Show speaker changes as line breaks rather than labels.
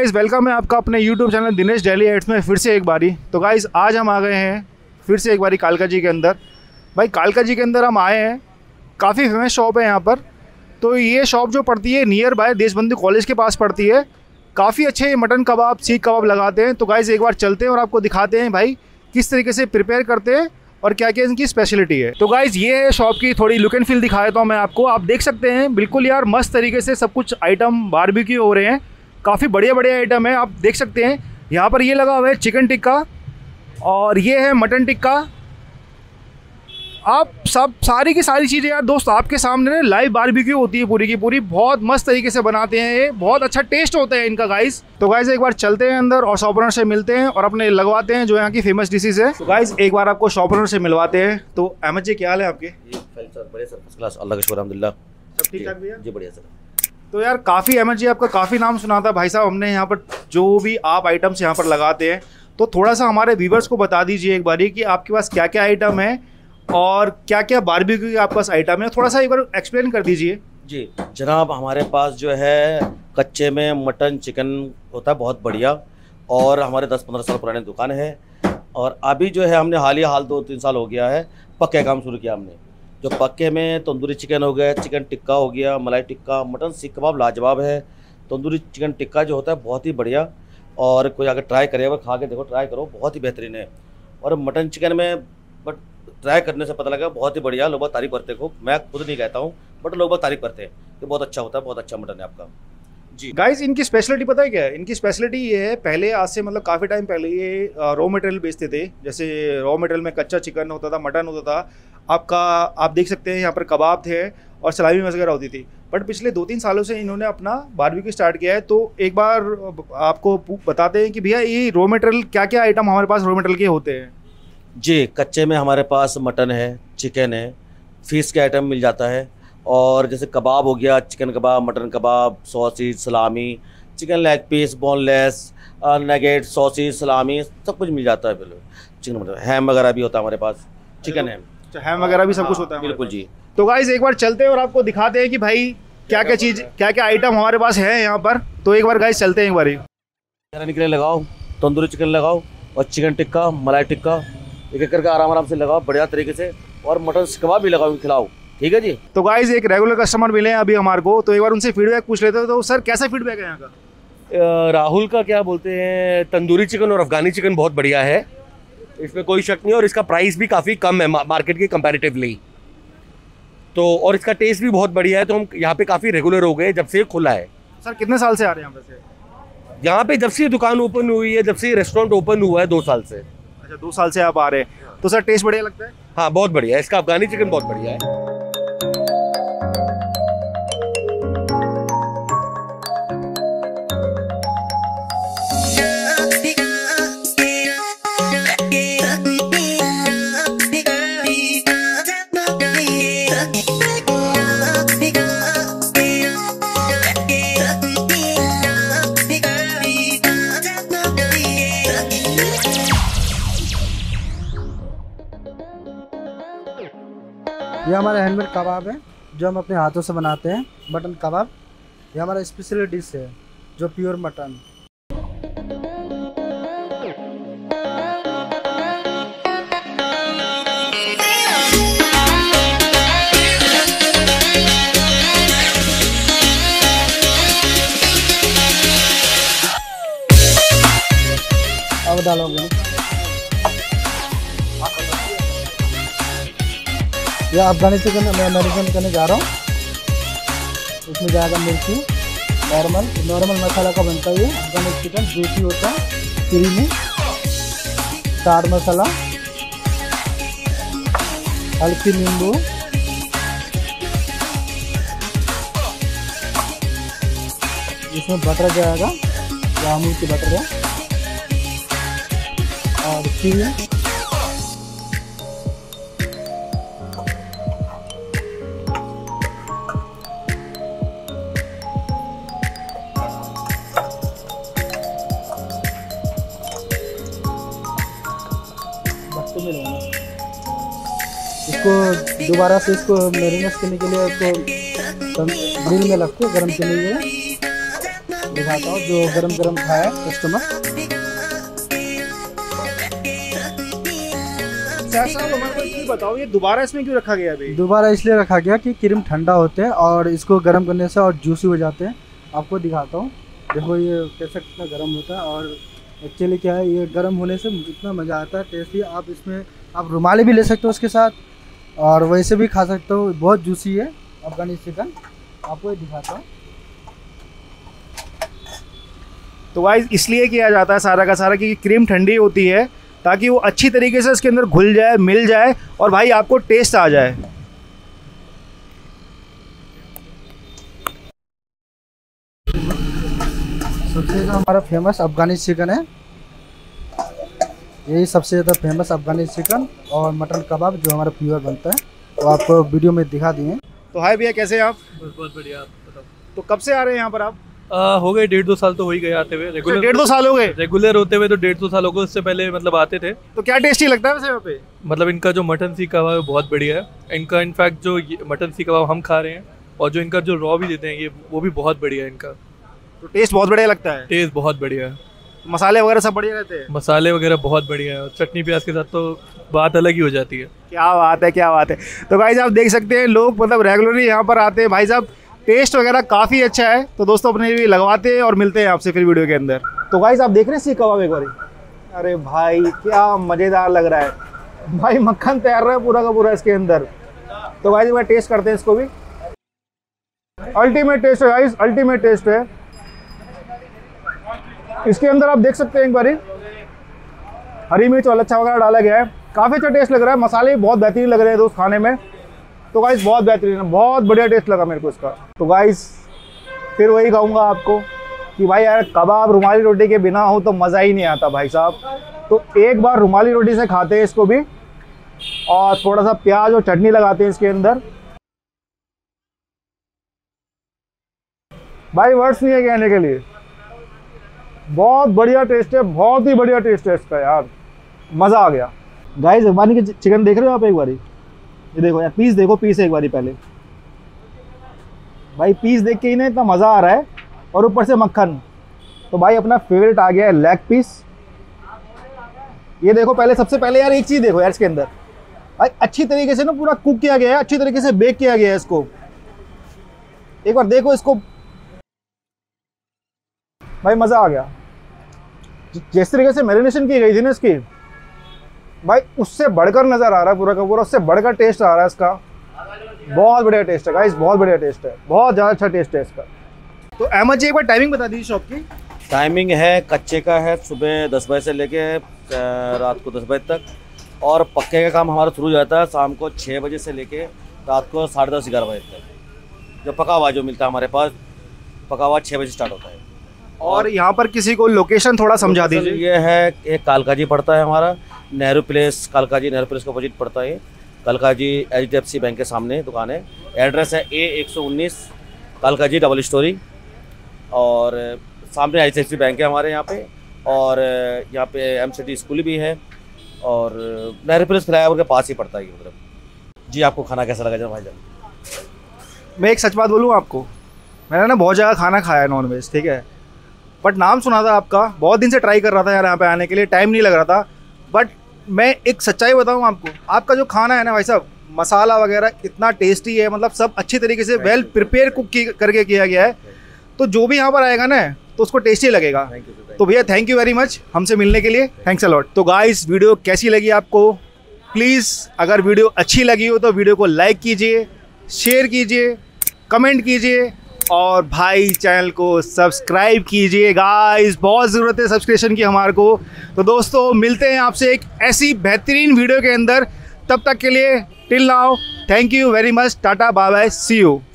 Guys welcome है आपका अपने YouTube channel Dinesh daily ads में फिर से एक बारी। तो गाइस आज हम आ गए हैं फिर से एक बारी कालका जी के अंदर। भाई कालका जी के अंदर हम आए हैं, काफ़ी फेमस शॉप है यहाँ पर। तो ये शॉप जो पड़ती है नियर बाय देशबंधु कॉलेज के पास पड़ती है। काफ़ी अच्छे मटन कबाब सीख कबाब लगाते हैं। तो गाइस एक बार चलते हैं और आपको दिखाते हैं भाई किस तरीके से प्रिपेयर करते हैं और क्या क्या इनकी स्पेशलिटी है। तो गाइस ये है शॉप की थोड़ी लुक एंड फील दिखा देता हूँ मैं आपको। आप देख सकते हैं बिल्कुल यार मस्त तरीके से सब कुछ आइटम बारबेक्यू हो रहे हैं। काफ़ी बढ़िया बढ़िया आइटम है, आप देख सकते हैं। यहाँ पर ये लगा हुआ है चिकन टिक्का और ये है मटन टिक्का। आप सब सारी की सारी चीज़ें यार दोस्त आपके सामने लाइव बारबेक्यू होती है पूरी की पूरी। बहुत मस्त तरीके से बनाते हैं ये, बहुत अच्छा टेस्ट होता है इनका गाइस। तो गाइस एक बार चलते हैं अंदर और शॉप ओनर से मिलते हैं और अपने लगवाते हैं जो यहाँ की फेमस डिशेज है। तो गाइस एक बार आपको शॉप ओनर से मिलवाते हैं। तो अहमद जी क्या हाल है आपके?
सर बढ़िया सर, फर्स्ट क्लास, अल्लाह का शुक्र अल्हम्दुलिल्लाह।
सब ठीक ठाक भैया?
जी बढ़िया सर।
तो यार काफ़ी अहमद जी आपका काफ़ी नाम सुना था भाई साहब हमने यहाँ पर, जो भी आप आइटम्स यहाँ पर लगाते हैं। तो थोड़ा सा हमारे व्यूवर्स को बता दीजिए एक बारी कि आपके पास क्या क्या आइटम है और क्या क्या बारबेक्यू के आपके पास आइटम है। थोड़ा सा एक बार एक्सप्लेन कर दीजिए।
जी जनाब, हमारे पास जो है कच्चे में मटन चिकन होता है बहुत बढ़िया, और हमारे 10-15 साल पुरानी दुकान है। और अभी जो है हमने हाल 2-3 साल हो गया है पक्के काम शुरू किया हमने। जो पक्के में तंदूरी चिकन हो गया, चिकन टिक्का हो गया, मलाई टिक्का, मटन सीख कबाब लाजवाब है। तंदूरी चिकन टिक्का जो होता है बहुत ही बढ़िया, और कोई अगर ट्राई करेगा खा के देखो, ट्राई करो, बहुत ही बेहतरीन है। और मटन चिकन में बट ट्राई करने से पता लगा बहुत ही बढ़िया, लोग बहुत तारीफ करते को, मैं खुद नहीं कहता हूँ बट लोग बहुत तारीफ करते हैं कि बहुत अच्छा होता है, बहुत अच्छा मटन है आपका। जी
गाइस इनकी स्पेशलिटी पता है क्या है? इनकी स्पेशलिटी ये है, पहले आज से मतलब काफ़ी टाइम पहले ये रॉ मटेरियल बेचते थे। जैसे रॉ मटेरियल में कच्चा चिकन होता था, मटन होता था आपका। आप देख सकते हैं यहाँ पर कबाब थे और सलामी वगैरह होती थी। बट पिछले 2-3 सालों से इन्होंने अपना बारबेक्यू स्टार्ट किया है। तो एक बार आपको बताते हैं कि भैया ये रॉ मटेरियल क्या क्या आइटम हमारे पास रॉ मटेरियल के होते हैं।
जी, कच्चे में हमारे पास मटन है, चिकन है, फिश के आइटम मिल जाता है। और जैसे कबाब हो गया, चिकन कबाब, मटन कबाब, sausage, salami, chicken leg piece, boneless, nugget, sausage, salami, सब कुछ मिल जाता है। बिल्कुल चिकन मटन, हैम वगैरह भी होता है हमारे पास, चिकन हैम
वगैरह भी सब कुछ होता है
बिल्कुल जी।
तो गाइस एक बार चलते हैं और आपको दिखाते हैं कि भाई क्या क्या चीज़ क्या क्या आइटम हमारे पास है यहाँ पर। तो एक बार गाइस चलते हैं एक बार।
बिरयानी के लिए लगाओ, तंदूरी चिकन लगाओ, और चिकन टिक्का, मलाई टिक्का, एक एक करके आराम से लगाओ बढ़िया तरीके से। और मटन कबाब भी लगाओ, खिलाओ, ठीक है जी।
तो गाइस एक रेगुलर कस्टमर मिले हैं अभी हमारे को, तो एक बार उनसे फीडबैक पूछ लेते हैं। तो सर कैसा फीडबैक है यहाँ का?
राहुल का क्या बोलते हैं, तंदूरी चिकन और अफगानी चिकन बहुत बढ़िया है, इसमें कोई शक नहीं। और इसका प्राइस भी काफ़ी कम है मार्केट के कंपैरेटिवली। तो और इसका टेस्ट भी बहुत बढ़िया है। तो हम यहाँ पे काफ़ी रेगुलर हो गए जब से ये खुला है।
सर कितने साल से आ रहे हैं यहाँ पे?
यहाँ पे जब से दुकान ओपन हुई है, जब से रेस्टोरेंट ओपन हुआ है 2 साल से।
अच्छा 2 साल से आप आ रहे हैं। तो सर टेस्ट बढ़िया लगता है?
हाँ बहुत बढ़िया है, इसका अफगानी चिकन बहुत बढ़िया है।
ये हमारा हैंडमेड कबाब है जो हम अपने हाथों से बनाते हैं, मटन कबाब। ये हमारा स्पेशल डिश है जो प्योर मटन। अब डालोगे ये अफगानी चिकन मैं मैरिनेट करने जा रहा हूँ। इसमें जाएगा मिर्ची, नॉर्मल मसाला का बनता है ये अफगानी चिकन, जूसी होता है, क्रीमी, चाट मसाला, हल्की नींबू, इसमें बटर जाएगा, अमूल की बटर है, और क्रीम, इसको दोबारा से इसको मैरिनेट करने के लिए इसको ग्रिल में रखते हैं गर्म करने के लिए। दिखाता हूँ जो गरम गरम खाया कस्टमर।
बताओ ये दोबारा इसमें क्यों रखा गया अभी?
दोबारा इसलिए रखा गया कि क्रीम ठंडा होते हैं और इसको गर्म करने से और जूसी हो जाते हैं। आपको दिखाता हूँ, देखो ये कैसे कितना गर्म होता है। और एक्चुअली क्या है, ये गर्म होने से इतना मज़ा आता है, टेस्टी। आप इसमें आप रुमाली भी ले सकते हो उसके साथ, और वैसे भी खा सकते हो। बहुत जूसी है अफगानी चिकन। आपको ये दिखाता हूँ।
तो गाइस इसलिए किया जाता है सारा का सारा कि क्रीम ठंडी होती है ताकि वो अच्छी तरीके से इसके अंदर घुल जाए, मिल जाए और भाई आपको टेस्ट आ जाए।
सबसे ज़्यादा हमारा फेमस अफगानी चिकन है, यही सबसे ज़्यादा फेमस अफगानी चिकन और मटन कबाब जो हमारा प्योर बनता है, तो आपको वीडियो में दिखा दिए।
तो हाय भैया, कैसे हैं आप?
बहुत बढ़िया। आप बताओ।
तो कब से आ रहे हैं यहाँ पर आप?
हो गए 1.5-2 साल तो हो ही गए आते हुए। रेगुलर
1.5-2 साल हो गए?
रेगुलर होते हुए तो 1.5-2 साल हो गए। उससे पहले मतलब आते थे।
तो क्या टेस्टी लगता है वैसे यहाँ पे?
मतलब इनका जो मटन सीख कबाब है बहुत बढ़िया है। इनका इनफैक्ट जो मटन सीख कबाब हम खा रहे हैं और जो इनका जो रॉ भी देते हैं ये वो भी बहुत बढ़िया है इनका।
तो टेस्ट बहुत बढ़िया लगता है?
टेस्ट बहुत बढ़िया है।
मसाले वगैरह सब बढ़िया रहते हैं?
मसाले वगैरह बहुत बढ़िया है और चटनी प्याज के साथ तो बात अलग ही हो जाती है।
क्या बात है, क्या बात है। तो भाई साहब देख सकते हैं लोग मतलब रेगुलरली यहाँ पर आते हैं। भाई साहब टेस्ट वगैरह काफ़ी अच्छा है। तो दोस्तों अपने भी लगवाते हैं और मिलते हैं आपसे फिर वीडियो के अंदर। तो भाई साहब देख रहे हैं सीख कबाब एक बारी? अरे भाई क्या मज़ेदार लग रहा है भाई, मक्खन तैयार रहा है पूरा का पूरा इसके अंदर। तो भाई मैं टेस्ट करते हैं इसको भी। अल्टीमेट टेस्ट है गाइस, अल्टीमेट टेस्ट है। इसके अंदर आप देख सकते हैं एक बारी हरी मिर्च और लच्छा वगैरह डाला गया है। काफ़ी अच्छा टेस्ट लग रहा है। मसाले बहुत बेहतरीन लग रहे हैं दोस्त खाने में। तो गाइस बहुत बेहतरीन है, बहुत बढ़िया टेस्ट लगा मेरे को इसका। तो गाइस फिर वही कहूँगा आपको कि भाई यार कबाब रुमाली रोटी के बिना हो तो मज़ा ही नहीं आता भाई साहब। तो एक बार रुमाली रोटी से खाते हैं इसको भी और थोड़ा सा प्याज और चटनी लगाते हैं इसके अंदर। भाई वर्ड्स नहीं है कहने के लिए, बहुत बढ़िया टेस्ट है, बहुत ही बढ़िया टेस्ट है इसका यार, मज़ा आ गया। गाइस अफगानी के चिकन देख रहे हो आप एक बारी? ये देखो यार, पीस देखो, पीस एक बारी पहले। भाई पीस देख के ही ना इतना मज़ा आ रहा है और ऊपर से मक्खन। तो भाई अपना फेवरेट आ गया है लेग पीस। ये देखो पहले, सबसे पहले यार एक चीज़ देखो यार इसके अंदर, भाई अच्छी तरीके से ना पूरा कुक किया गया है, अच्छी तरीके से बेक किया गया है इसको। एक बार देखो इसको, भाई मज़ा आ गया। जिस तरीके से मैरिनेशन की गई थी ना इसकी, भाई उससे बढ़कर नज़र आ रहा है पूरा का पूरा, उससे बढ़कर टेस्ट आ रहा है इसका। बहुत बढ़िया टेस्ट है गाइस, बहुत बढ़िया टेस्ट है, बहुत ज़्यादा अच्छा टेस्ट है इसका। तो अहमद जी एक बार टाइमिंग बता दीजिए शॉप की।
टाइमिंग है कच्चे का है सुबह 10 बजे से लेके रात को 10 बजे तक, और पक्के का काम हमारा शुरू हो जाता है शाम को 6 बजे से लेके रात को 10:30-11 बजे तक। जो पका हुआ जो मिलता है हमारे पास, पका हुआ 6 बजे स्टार्ट होता है।
और यहाँ पर किसी को लोकेशन थोड़ा समझा दीजिए।
ये है एक कालकाजी पड़ता है हमारा, नेहरू प्लेस, कालकाजी नेहरू प्लेस के अपोजिट पड़ता है। कालकाजी HDFC बैंक के सामने दुकान है। एड्रेस है A119 कालकाजी डबल स्टोरी, और सामने HDFC बैंक है हमारे यहाँ पे, और यहाँ पे MCT स्कूल भी है, और नेहरू प्लेस फ्लाईओवर के पास ही पड़ता है मतलब। जी आपको खाना कैसा लगा भाईजान?
मैं एक सच बात बोलूँ आपको, मैंने ना बहुत जगह खाना खाया है नॉन वेज, ठीक है, बट नाम सुना था आपका, बहुत दिन से ट्राई कर रहा था यार यहाँ पे आने के लिए, टाइम नहीं लग रहा था। बट मैं एक सच्चाई बताऊँ आपको, आपका जो खाना है ना भाई साहब, मसाला वगैरह इतना टेस्टी है, मतलब सब अच्छी तरीके से वेल प्रिपेयर कुक करके किया गया है। तो जो भी यहाँ पर आएगा ना तो उसको टेस्टी लगेगा। तो भैया थैंक यू वेरी मच हमसे मिलने के लिए, थैंक्स अ लॉट। तो गाइस वीडियो कैसी लगी आपको? प्लीज़ अगर वीडियो अच्छी लगी हो तो वीडियो को लाइक कीजिए, शेयर कीजिए, कमेंट कीजिए, और भाई चैनल को सब्सक्राइब कीजिए गाइस, बहुत ज़रूरत है सब्सक्रिप्शन की हमारे को। तो दोस्तों मिलते हैं आपसे एक ऐसी बेहतरीन वीडियो के अंदर, तब तक के लिए till now thank you very much, tata bye bye, see you.